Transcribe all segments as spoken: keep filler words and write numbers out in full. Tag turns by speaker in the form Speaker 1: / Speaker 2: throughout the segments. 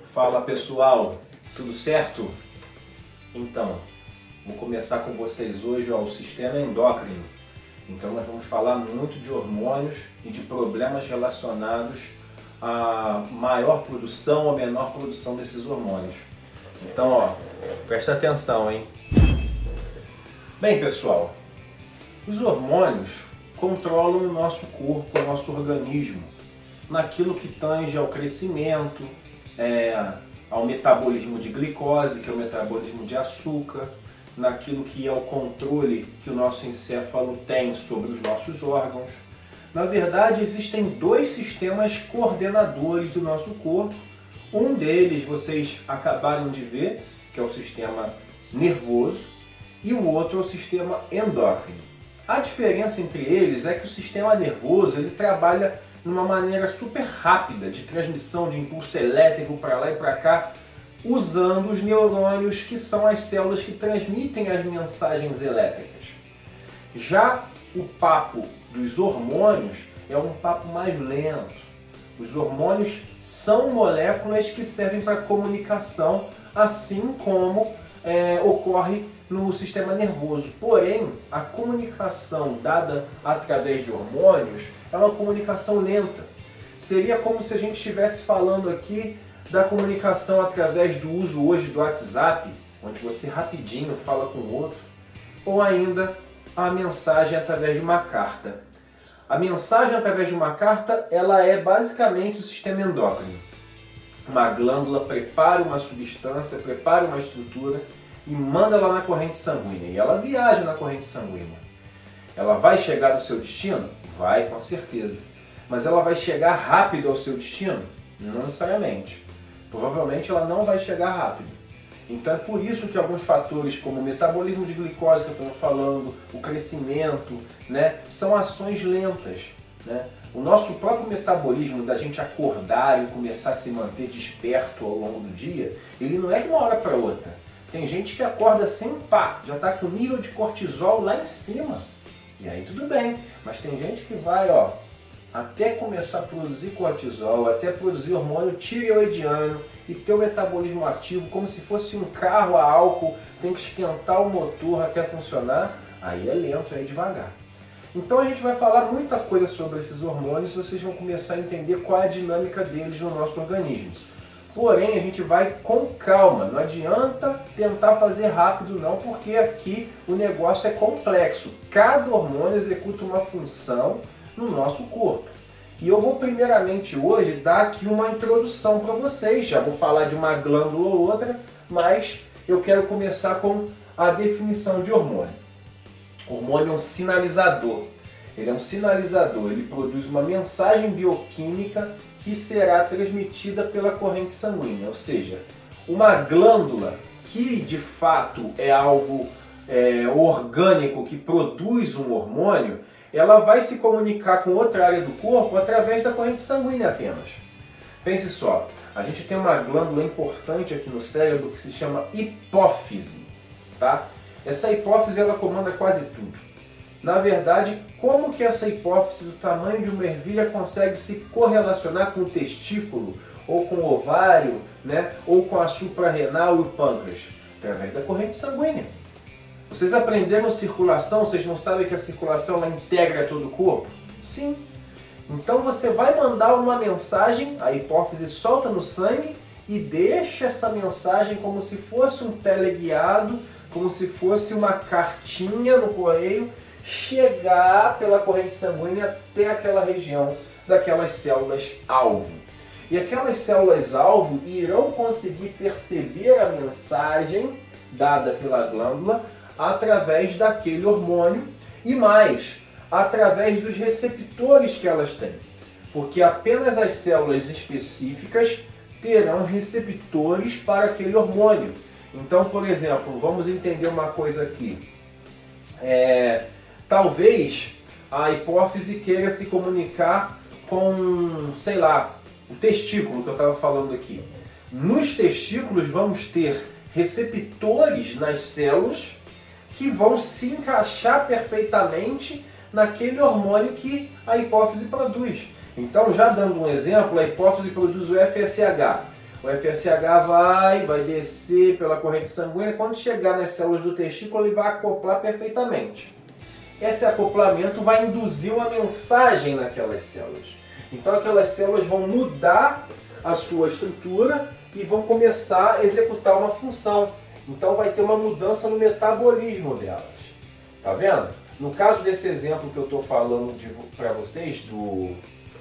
Speaker 1: Fala pessoal, tudo certo? Então, vou começar com vocês hoje ó, o sistema endócrino. Então nós vamos falar muito de hormônios e de problemas relacionados à maior produção ou menor produção desses hormônios. Então, ó, presta atenção, hein? Bem pessoal, os hormônios controlam o nosso corpo, o nosso organismo, naquilo que tange ao crescimento, é, ao metabolismo de glicose, que é o metabolismo de açúcar, naquilo que é o controle que o nosso encéfalo tem sobre os nossos órgãos. Na verdade, existem dois sistemas coordenadores do nosso corpo. Um deles vocês acabaram de ver, que é o sistema nervoso, e o outro é o sistema endócrino. A diferença entre eles é que o sistema nervoso ele trabalha numa maneira super rápida de transmissão de impulso elétrico para lá e para cá, usando os neurônios, que são as células que transmitem as mensagens elétricas. Já o papo dos hormônios é um papo mais lento. Os hormônios são moléculas que servem para comunicação, assim como é, ocorre no sistema nervoso. Porém, a comunicação dada através de hormônios é uma comunicação lenta. Seria como se a gente estivesse falando aqui da comunicação através do uso hoje do WhatsApp, onde você rapidinho fala com o outro, ou ainda a mensagem através de uma carta. A mensagem através de uma carta, ela é basicamente o sistema endócrino. Uma glândula prepara uma substância, prepara uma estrutura e manda lá na corrente sanguínea. E ela viaja na corrente sanguínea. Ela vai chegar no seu destino? Vai, com certeza. Mas ela vai chegar rápido ao seu destino? Não necessariamente. Provavelmente ela não vai chegar rápido. Então é por isso que alguns fatores como o metabolismo de glicose que eu estou falando, o crescimento, né, são ações lentas. Né? O nosso próprio metabolismo da gente acordar e começar a se manter desperto ao longo do dia, ele não é de uma hora para outra. Tem gente que acorda assim, pá, já está com o nível de cortisol lá em cima. E aí tudo bem, mas tem gente que vai, ó, até começar a produzir cortisol, até produzir hormônio tireoidiano e ter o metabolismo ativo como se fosse um carro a álcool, tem que esquentar o motor até funcionar, aí é lento, aí é devagar. Então a gente vai falar muita coisa sobre esses hormônios e vocês vão começar a entender qual é a dinâmica deles no nosso organismo. Porém, a gente vai com calma, não adianta tentar fazer rápido não, porque aqui o negócio é complexo. Cada hormônio executa uma função no nosso corpo. E eu vou primeiramente hoje dar aqui uma introdução para vocês, já vou falar de uma glândula ou outra, mas eu quero começar com a definição de hormônio. O hormônio é um sinalizador. Ele é um sinalizador, ele produz uma mensagem bioquímica que será transmitida pela corrente sanguínea, ou seja, uma glândula que de fato é algo é, orgânico que produz um hormônio, ela vai se comunicar com outra área do corpo através da corrente sanguínea apenas. Pense só, a gente tem uma glândula importante aqui no cérebro que se chama hipófise, tá? Essa hipófise ela comanda quase tudo. Na verdade, como que essa hipófise do tamanho de uma ervilha consegue se correlacionar com o testículo, ou com o ovário, né, ou com a suprarrenal e o pâncreas? Através da corrente sanguínea. Vocês aprenderam circulação, vocês não sabem que a circulação ela integra todo o corpo? Sim. Então você vai mandar uma mensagem, a hipófise solta no sangue e deixa essa mensagem como se fosse um teleguiado, como se fosse uma cartinha no correio, chegar pela corrente sanguínea até aquela região daquelas células-alvo. E aquelas células-alvo irão conseguir perceber a mensagem dada pela glândula através daquele hormônio e mais, através dos receptores que elas têm. Porque apenas as células específicas terão receptores para aquele hormônio. Então, por exemplo, vamos entender uma coisa aqui. É... Talvez a hipófise queira se comunicar com, sei lá, o testículo que eu estava falando aqui. Nos testículos vamos ter receptores nas células que vão se encaixar perfeitamente naquele hormônio que a hipófise produz. Então, já dando um exemplo, a hipófise produz o F S H. O F S H vai, vai descer pela corrente sanguínea, quando chegar nas células do testículo ele vai acoplar perfeitamente. Esse acoplamento vai induzir uma mensagem naquelas células. Então aquelas células vão mudar a sua estrutura e vão começar a executar uma função. Então vai ter uma mudança no metabolismo delas. Tá vendo? No caso desse exemplo que eu estou falando para vocês, do,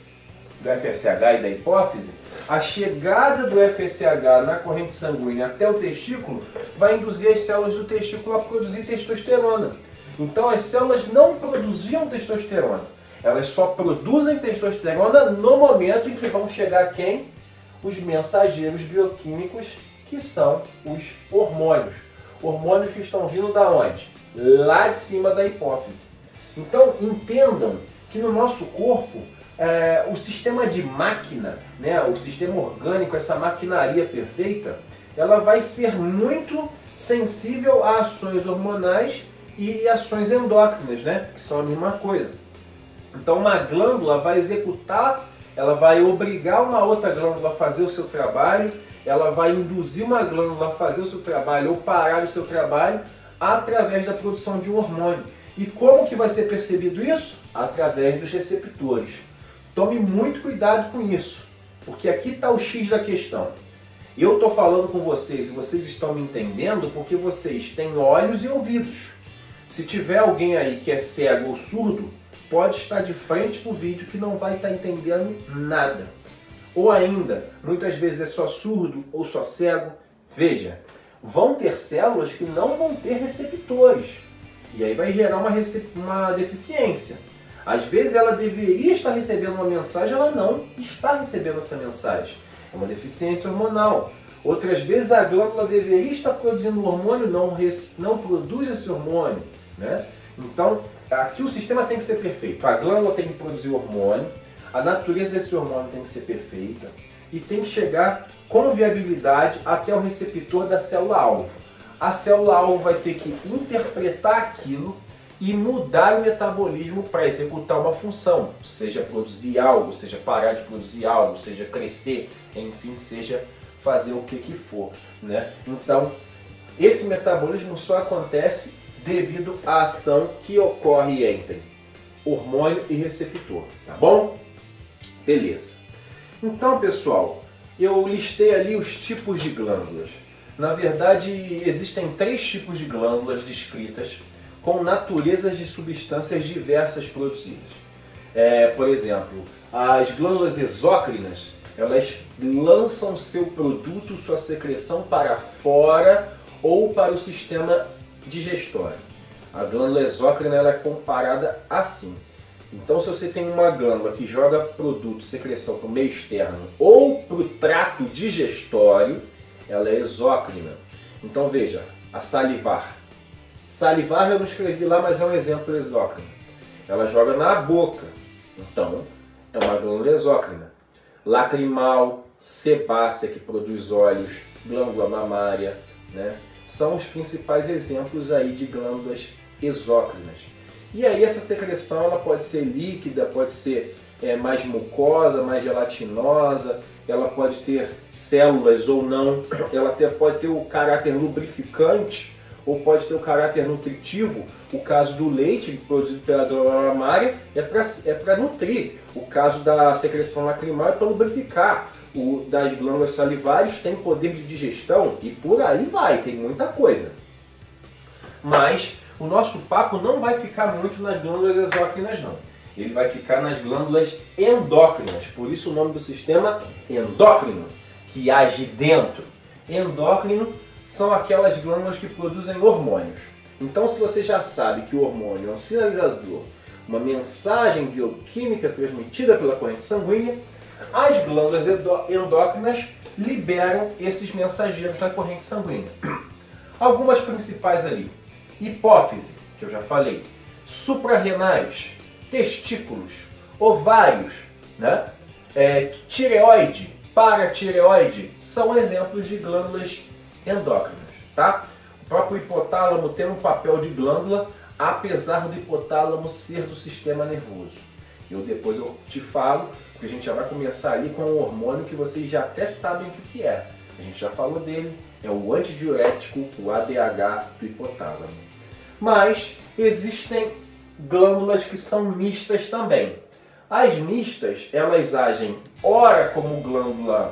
Speaker 1: do F S H e da hipófise, a chegada do F S H na corrente sanguínea até o testículo vai induzir as células do testículo a produzir testosterona. Então as células não produziam testosterona. Elas só produzem testosterona no momento em que vão chegar quem? Os mensageiros bioquímicos, que são os hormônios. Hormônios que estão vindo da onde? Lá de cima da hipófise. Então entendam que no nosso corpo, é, o sistema de máquina, né, o sistema orgânico, essa maquinaria perfeita, ela vai ser muito sensível a ações hormonais e ações endócrinas, né, que são a mesma coisa. Então uma glândula vai executar, ela vai obrigar uma outra glândula a fazer o seu trabalho, ela vai induzir uma glândula a fazer o seu trabalho ou parar o seu trabalho através da produção de um hormônio. E como que vai ser percebido isso? Através dos receptores. Tome muito cuidado com isso, porque aqui está o X da questão. Eu estou falando com vocês e vocês estão me entendendo porque vocês têm olhos e ouvidos. Se tiver alguém aí que é cego ou surdo, pode estar de frente para o vídeo que não vai estar entendendo nada. Ou ainda, muitas vezes é só surdo ou só cego. Veja, vão ter células que não vão ter receptores. E aí vai gerar uma, uma deficiência. Às vezes ela deveria estar recebendo uma mensagem, ela não está recebendo essa mensagem. É uma deficiência hormonal. Outras vezes a glândula deveria estar produzindo hormônio, não, não produz esse hormônio, né? Então, aqui o sistema tem que ser perfeito. A glândula tem que produzir hormônio, a natureza desse hormônio tem que ser perfeita e tem que chegar com viabilidade até o receptor da célula-alvo. A célula-alvo vai ter que interpretar aquilo e mudar o metabolismo para executar uma função, seja produzir algo, seja parar de produzir algo, seja crescer, enfim, seja fazer o que que for, né? Então, esse metabolismo só acontece devido à ação que ocorre entre hormônio e receptor, tá bom? Beleza. Então, pessoal, eu listei ali os tipos de glândulas. Na verdade, existem três tipos de glândulas descritas com naturezas de substâncias diversas produzidas. É, por exemplo, as glândulas exócrinas, elas lançam seu produto, sua secreção para fora ou para o sistema digestório. A glândula exócrina ela é comparada assim. Então, se você tem uma glândula que joga produto, secreção para o meio externo ou para o trato digestório, ela é exócrina. Então, veja, a salivar. Salivar eu não escrevi lá, mas é um exemplo exócrino. Ela joga na boca, então é uma glândula exócrina. Lacrimal, sebácea, que produz óleos, glândula mamária, né? São os principais exemplos aí de glândulas exócrinas. E aí essa secreção ela pode ser líquida, pode ser é, mais mucosa, mais gelatinosa, ela pode ter células ou não, ela ter, pode ter o caráter lubrificante ou pode ter o caráter nutritivo. O caso do leite produzido pela glândula mamária é para é para nutrir, o caso da secreção lacrimal é para lubrificar, o das glândulas salivares tem poder de digestão e por aí vai, tem muita coisa. Mas o nosso papo não vai ficar muito nas glândulas exócrinas não, ele vai ficar nas glândulas endócrinas, por isso o nome do sistema endócrino, que age dentro. Endócrino são aquelas glândulas que produzem hormônios. Então, se você já sabe que o hormônio é um sinalizador, uma mensagem bioquímica transmitida pela corrente sanguínea, as glândulas endócrinas liberam esses mensageiros na corrente sanguínea. Algumas principais ali: hipófise, que eu já falei, suprarrenais, testículos, ovários, né? é, tireoide, paratireoide, são exemplos de glândulas endócrinas, tá? O próprio hipotálamo tem um papel de glândula, apesar do hipotálamo ser do sistema nervoso. Eu depois eu te falo, porque a gente já vai começar ali com um hormônio que vocês já até sabem o que é. A gente já falou dele, é o antidiurético, o A D H do hipotálamo. Mas existem glândulas que são mistas também. As mistas, elas agem ora como glândula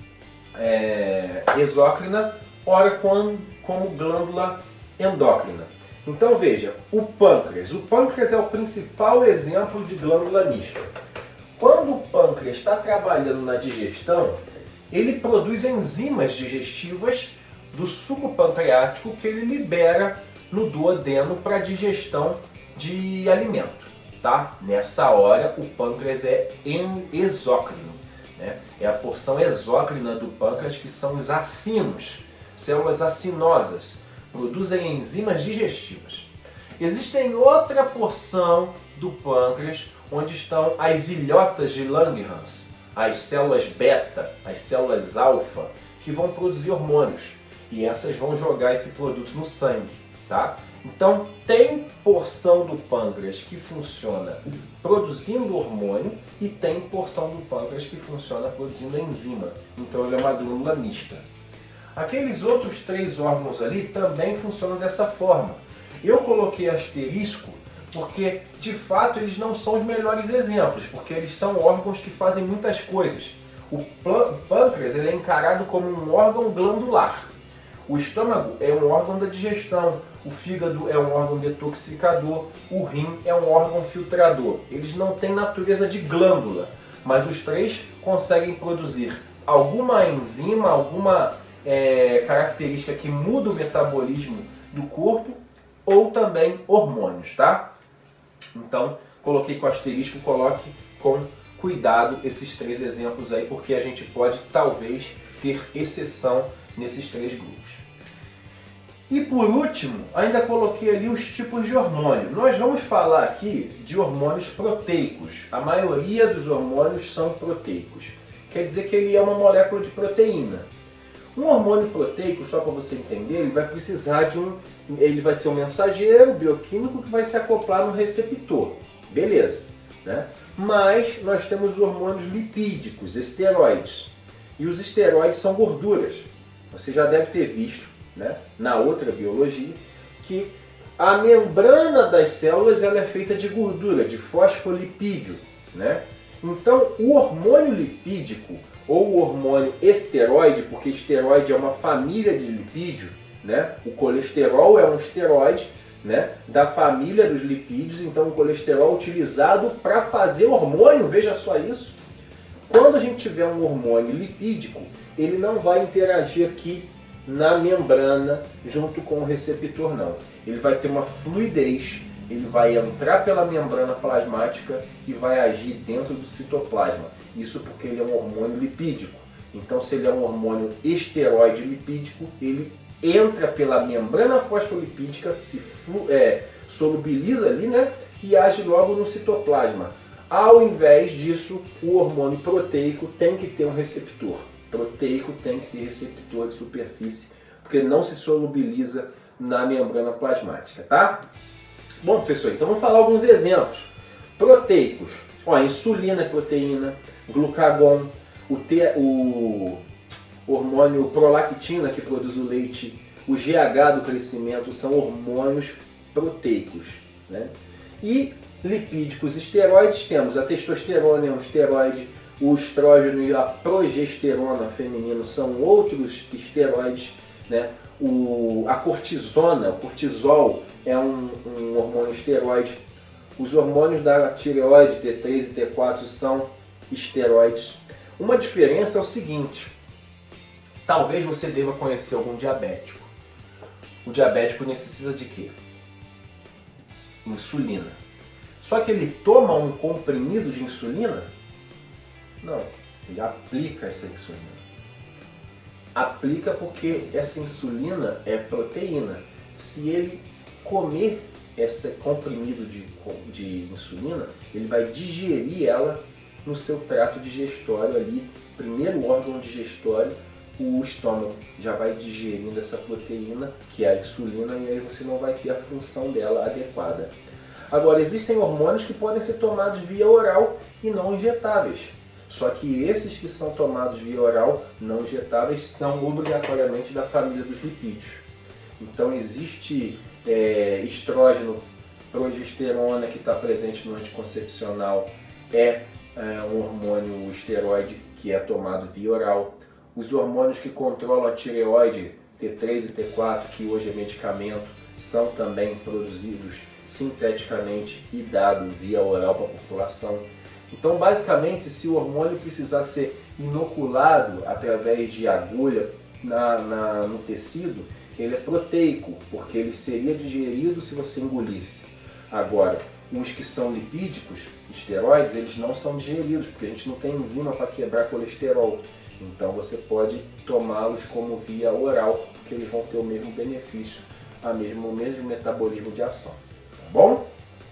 Speaker 1: é, exócrina, ora como, como glândula endócrina. Então veja, o pâncreas. O pâncreas é o principal exemplo de glândula mista. Quando o pâncreas está trabalhando na digestão, ele produz enzimas digestivas do suco pancreático que ele libera no duodeno para digestão de alimento. Tá? Nessa hora, o pâncreas é exócrino, né? É a porção exócrina do pâncreas, que são os acinos, células acinosas, produzem enzimas digestivas. Existem outra porção do pâncreas onde estão as ilhotas de Langerhans, as células beta, as células alfa, que vão produzir hormônios, e essas vão jogar esse produto no sangue, tá? Então tem porção do pâncreas que funciona produzindo hormônio e tem porção do pâncreas que funciona produzindo enzima. Então ele é uma glândula mista. Aqueles outros três órgãos ali também funcionam dessa forma. Eu coloquei asterisco porque, de fato, eles não são os melhores exemplos, porque eles são órgãos que fazem muitas coisas. O pâncreas ele é encarado como um órgão glandular. O estômago é um órgão da digestão, o fígado é um órgão detoxificador, o rim é um órgão filtrador. Eles não têm natureza de glândula, mas os três conseguem produzir alguma enzima, alguma é, característica que muda o metabolismo do corpo, ou também hormônios, tá? Então, coloquei com asterisco, coloque com cuidado esses três exemplos aí, porque a gente pode, talvez, ter exceção nesses três grupos. E por último, ainda coloquei ali os tipos de hormônio. Nós vamos falar aqui de hormônios proteicos. A maioria dos hormônios são proteicos. Quer dizer que ele é uma molécula de proteína. Um hormônio proteico, só para você entender, ele vai precisar de um... Ele vai ser um mensageiro bioquímico que vai se acoplar no receptor. Beleza, né? Mas nós temos os hormônios lipídicos, esteroides. E os esteroides são gorduras. Você já deve ter visto, né, na outra biologia, que a membrana das células ela é feita de gordura, de fosfolipídio, né? Então o hormônio lipídico ou o hormônio esteroide, porque esteroide é uma família de lipídio, né? O colesterol é um esteroide, né, da família dos lipídios, então o colesterol é utilizado para fazer hormônio, veja só isso. Quando a gente tiver um hormônio lipídico, ele não vai interagir aqui na membrana junto com o receptor, não. Ele vai ter uma fluidez, ele vai entrar pela membrana plasmática e vai agir dentro do citoplasma. Isso porque ele é um hormônio lipídico. Então, se ele é um hormônio esteroide lipídico, ele entra pela membrana fosfolipídica, se é, solubiliza ali, né, e age logo no citoplasma. Ao invés disso, o hormônio proteico tem que ter um receptor. Proteico tem que ter receptor de superfície, porque não se solubiliza na membrana plasmática, tá? Bom, professor, então vamos falar alguns exemplos. Proteicos. Ó, insulina é proteína, glucagon, o, T, o hormônio prolactina que produz o leite, o G H do crescimento são hormônios proteicos, né? E lipídicos esteroides temos a testosterona, é um esteroide, o estrógeno e a progesterona feminino são outros esteroides, né? O, a cortisona, o cortisol é um, um hormônio esteroide. Os hormônios da tireoide, T três e T quatro, são esteroides. Uma diferença é o seguinte, talvez você deva conhecer algum diabético. O diabético necessita de quê? Insulina. Só que ele toma um comprimido de insulina? Não, ele aplica essa insulina. Aplica porque essa insulina é proteína. Se ele comer esse comprimido de, de insulina, ele vai digerir ela no seu trato digestório ali, primeiro órgão digestório, o estômago já vai digerindo essa proteína, que é a insulina, e aí você não vai ter a função dela adequada. Agora, existem hormônios que podem ser tomados via oral e não injetáveis. Só que esses que são tomados via oral, não injetáveis, são obrigatoriamente da família dos lipídios. Então existe é, estrógeno, progesterona que está presente no anticoncepcional, é, é um hormônio esteroide que é tomado via oral. Os hormônios que controlam a tireoide, T três e T quatro, que hoje é medicamento, são também produzidos sinteticamente e dados via oral para a população. Então, basicamente, se o hormônio precisar ser inoculado através de agulha na, na, no tecido, ele é proteico, porque ele seria digerido se você engolisse. Agora, os que são lipídicos, esteroides, eles não são digeridos, porque a gente não tem enzima para quebrar colesterol. Então você pode tomá-los como via oral, porque eles vão ter o mesmo benefício, a mesmo, o mesmo metabolismo de ação. Tá bom?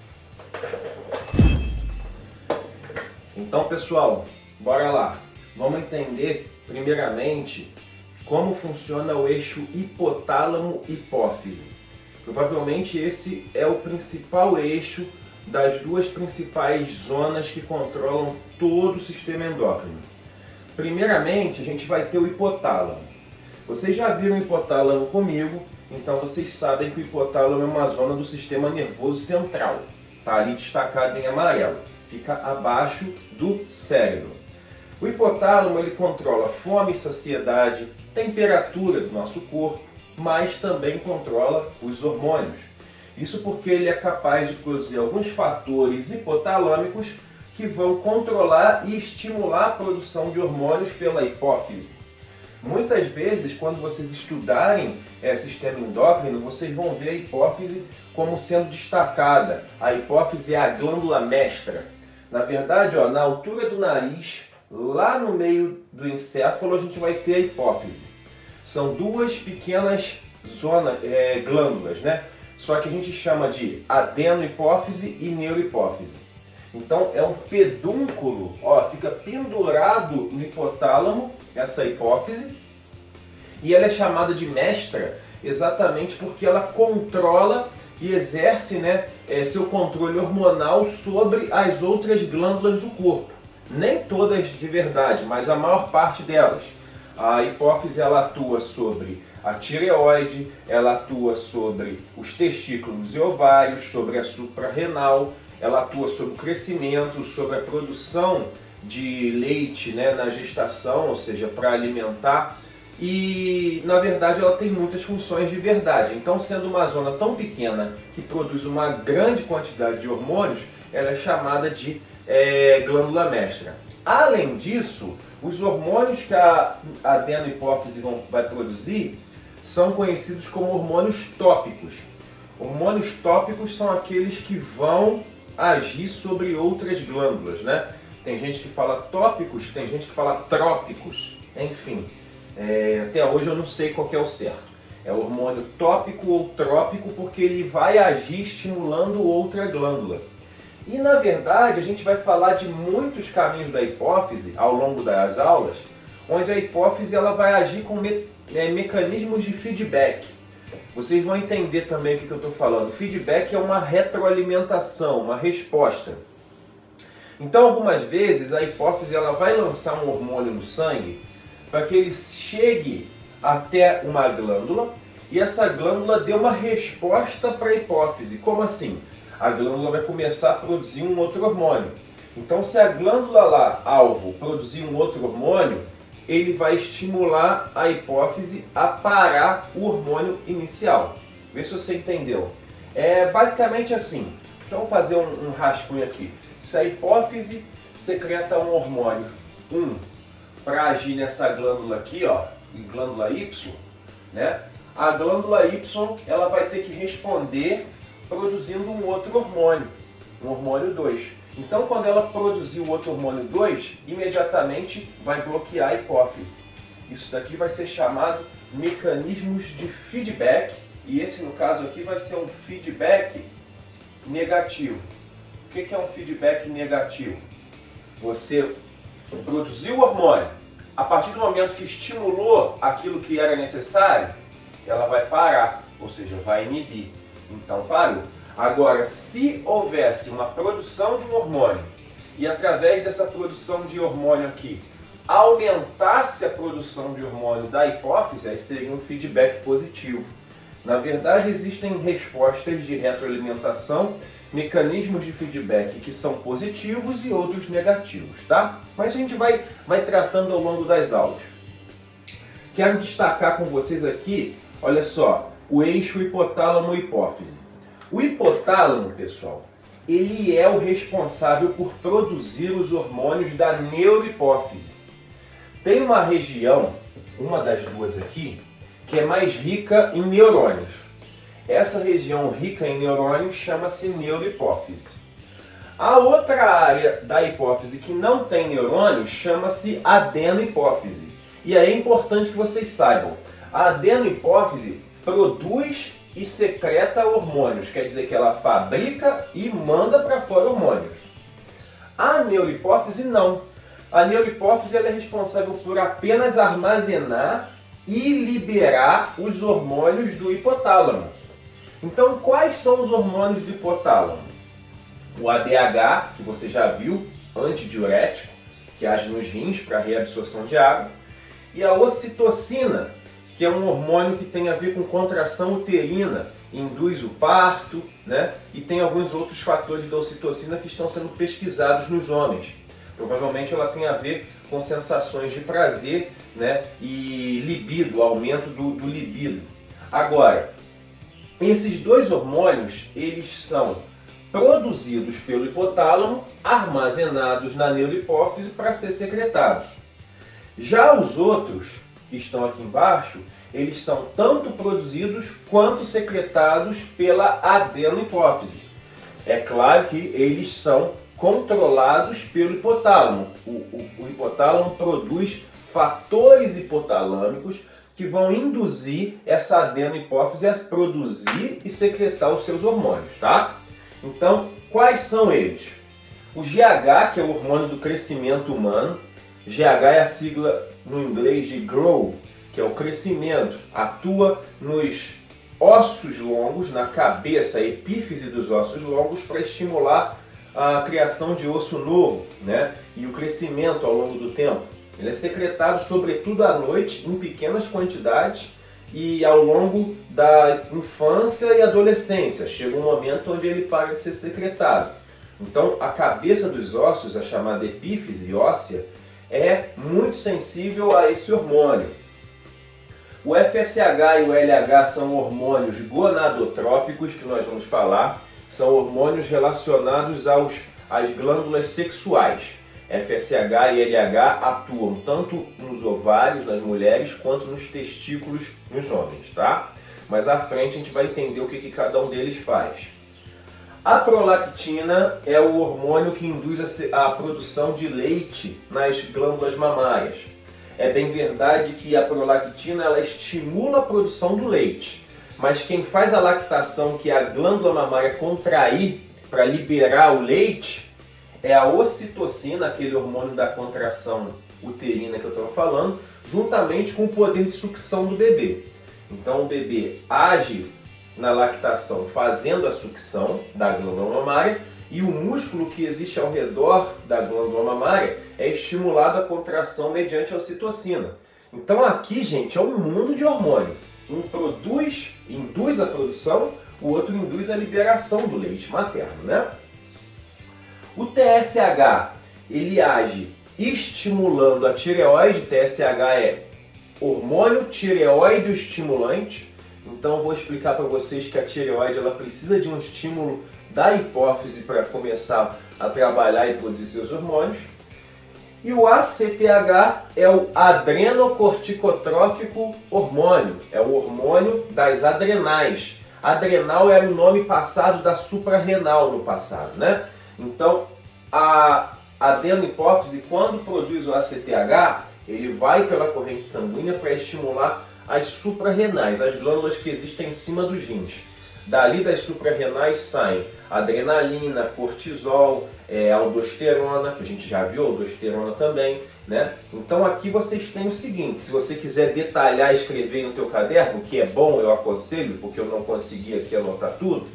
Speaker 1: Então, pessoal, bora lá. Vamos entender, primeiramente, como funciona o eixo hipotálamo-hipófise. Provavelmente esse é o principal eixo das duas principais zonas que controlam todo o sistema endócrino. Primeiramente, a gente vai ter o hipotálamo. Vocês já viram o hipotálamo comigo, então vocês sabem que o hipotálamo é uma zona do sistema nervoso central. Está ali destacado em amarelo. Fica abaixo do cérebro. O hipotálamo ele controla fome e saciedade, temperatura do nosso corpo, mas também controla os hormônios. Isso porque ele é capaz de produzir alguns fatores hipotalâmicos que vão controlar e estimular a produção de hormônios pela hipófise. Muitas vezes, quando vocês estudarem é, sistema endócrino, vocês vão ver a hipófise como sendo destacada. A hipófise é a glândula mestra. Na verdade, ó, na altura do nariz, lá no meio do encéfalo, a gente vai ter a hipófise. São duas pequenas zonas, é, glândulas, né? Só que a gente chama de adenohipófise e neurohipófise. Então é um pedúnculo, ó, fica pendurado no hipotálamo, essa hipófise, e ela é chamada de mestra exatamente porque ela controla e exerce, né, é, seu controle hormonal sobre as outras glândulas do corpo. Nem todas de verdade, mas a maior parte delas. A hipófise ela atua sobre a tireoide, ela atua sobre os testículos e ovários, sobre a suprarrenal, ela atua sobre o crescimento, sobre a produção de leite, né, na gestação, ou seja, para alimentar. E, na verdade, ela tem muitas funções de verdade. Então, sendo uma zona tão pequena que produz uma grande quantidade de hormônios, ela é chamada de é, glândula mestra. Além disso, os hormônios que a adenohipófise vão, vai produzir são conhecidos como hormônios tópicos. Hormônios tópicos são aqueles que vão agir sobre outras glândulas, né? Tem gente que fala tópicos, tem gente que fala trópicos, enfim. É, até hoje eu não sei qual que é o certo. É hormônio tópico ou trópico porque ele vai agir estimulando outra glândula. E na verdade a gente vai falar de muitos caminhos da hipófise ao longo das aulas, onde a hipófise ela vai agir com me é, mecanismos de feedback. Vocês vão entender também o que, que eu estou falando. Feedback é uma retroalimentação, uma resposta. Então algumas vezes a hipófise ela vai lançar um hormônio no sangue para que ele chegue até uma glândula e essa glândula dê uma resposta para a hipófise. Como assim? A glândula vai começar a produzir um outro hormônio. Então, se a glândula lá, alvo, produzir um outro hormônio, ele vai estimular a hipófise a parar o hormônio inicial. Vê se você entendeu. É basicamente assim. Então, vamos fazer um, um rascunho aqui. Se a hipófise secreta um hormônio um para agir nessa glândula aqui, ó, em glândula Y, né? A glândula Y ela vai ter que responder produzindo um outro hormônio, um hormônio dois. Então, quando ela produzir o outro hormônio dois, imediatamente vai bloquear a hipófise. Isso daqui vai ser chamado mecanismos de feedback, e esse, no caso aqui, vai ser um feedback negativo. O que é um feedback negativo? Você produziu o hormônio, a partir do momento que estimulou aquilo que era necessário, ela vai parar, ou seja, vai inibir. Então parou. Agora, se houvesse uma produção de um hormônio e através dessa produção de hormônio aqui aumentasse a produção de hormônio da hipófise, aí seria um feedback positivo. Na verdade, existem respostas de retroalimentação, mecanismos de feedback que são positivos e outros negativos, tá? Mas a gente vai, vai tratando ao longo das aulas. Quero destacar com vocês aqui, olha só, o eixo hipotálamo-hipófise. O hipotálamo, pessoal, ele é o responsável por produzir os hormônios da neurohipófise. Tem uma região, uma das duas aqui, que é mais rica em neurônios. Essa região rica em neurônios chama-se neurohipófise. A outra área da hipófise que não tem neurônios chama-se adenohipófise. E aí é importante que vocês saibam, a adenohipófise produz e secreta hormônios, quer dizer que ela fabrica e manda para fora hormônios. A neurohipófise não. A neurohipófise ela é responsável por apenas armazenar e liberar os hormônios do hipotálamo. Então, quais são os hormônios do hipotálamo? O A D H, que você já viu, antidiurético, que age nos rins para reabsorção de água, e a ocitocina, que é um hormônio que tem a ver com contração uterina, induz o parto, né? E tem alguns outros fatores da ocitocina que estão sendo pesquisados nos homens. Provavelmente ela tem a ver com sensações de prazer, né? E libido, aumento do, do libido. Agora, esses dois hormônios, eles são produzidos pelo hipotálamo, armazenados na neurohipófise para ser secretados. Já os outros, que estão aqui embaixo, eles são tanto produzidos quanto secretados pela adenohipófise. É claro que eles são controlados pelo hipotálamo. O, o, o hipotálamo produz fatores hipotalâmicos que vão induzir essa adenohipófise a produzir e secretar os seus hormônios, tá? Então, quais são eles? O G H, que é o hormônio do crescimento humano. G H é a sigla no inglês de grow, que é o crescimento, atua nos ossos longos, na cabeça, a epífise dos ossos longos, para estimular a criação de osso novo, né? E o crescimento ao longo do tempo. Ele é secretado sobretudo à noite, em pequenas quantidades, e ao longo da infância e adolescência. Chega um momento onde ele para de ser secretado. Então, a cabeça dos ossos, a chamada epífise óssea, é muito sensível a esse hormônio. O F S H e o L H são hormônios gonadotrópicos, que nós vamos falar, são hormônios relacionados aos, às glândulas sexuais. F S H e L H atuam tanto nos ovários, nas mulheres, quanto nos testículos, nos homens, tá? Mas à frente a gente vai entender o que, que cada um deles faz. A prolactina é o hormônio que induz a, a produção de leite nas glândulas mamárias. É bem verdade que a prolactina ela estimula a produção do leite, mas quem faz a lactação, que é a glândula mamária contrair para liberar o leite, é a ocitocina, aquele hormônio da contração uterina que eu estava falando, juntamente com o poder de sucção do bebê. Então o bebê age na lactação fazendo a sucção da glândula mamária e o músculo que existe ao redor da glândula mamária é estimulado a contração mediante a ocitocina. Então aqui, gente, é um mundo de hormônio. Um produz, induz a produção, o outro induz a liberação do leite materno, né? O T S H, ele age estimulando a tireoide. T S H é hormônio tireoide estimulante. Então vou explicar para vocês que a tireoide ela precisa de um estímulo da hipófise para começar a trabalhar e produzir seus hormônios. E o A C T H é o adrenocorticotrófico hormônio, é o hormônio das adrenais. Adrenal era o nome passado da suprarrenal no passado, né? Então a adenohipófise, quando produz o A C T H, ele vai pela corrente sanguínea para estimular as suprarrenais, as glândulas que existem em cima dos rins. Dali das suprarrenais saem adrenalina, cortisol, é, aldosterona, que a gente já viu, aldosterona também, né? Então aqui vocês têm o seguinte, se você quiser detalhar e escrever no teu caderno, que é bom, eu aconselho, porque eu não consegui aqui anotar tudo,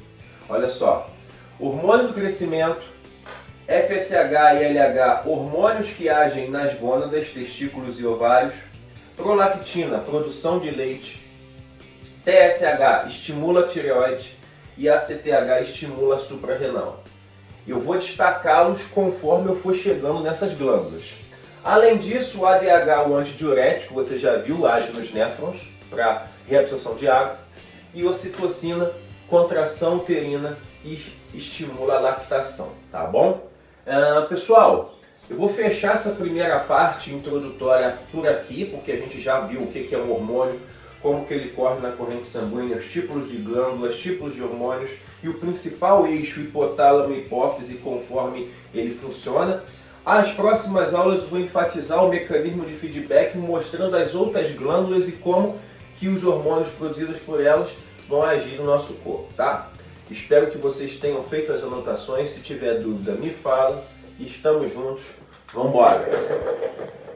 Speaker 1: Olha só, hormônio do crescimento, F S H e L H, hormônios que agem nas gônadas, testículos e ovários, prolactina, produção de leite, T S H estimula a tireoide e A C T H estimula a suprarrenal. Eu vou destacá-los conforme eu for chegando nessas glândulas. Além disso, o A D H, o antidiurético, você já viu, age nos néfrons para reabsorção de água, e ocitocina, contração uterina e estimula a lactação, tá bom? Uh, pessoal, eu vou fechar essa primeira parte introdutória por aqui, porque a gente já viu o que é um hormônio, como que ele corre na corrente sanguínea, os tipos de glândulas, tipos de hormônios e o principal eixo hipotálamo-hipófise, conforme ele funciona. As próximas aulas eu vou enfatizar o mecanismo de feedback, mostrando as outras glândulas e como que os hormônios produzidos por elas vão agir no nosso corpo, tá? Espero que vocês tenham feito as anotações. Se tiver dúvida, me fala. Estamos juntos. Vamos embora!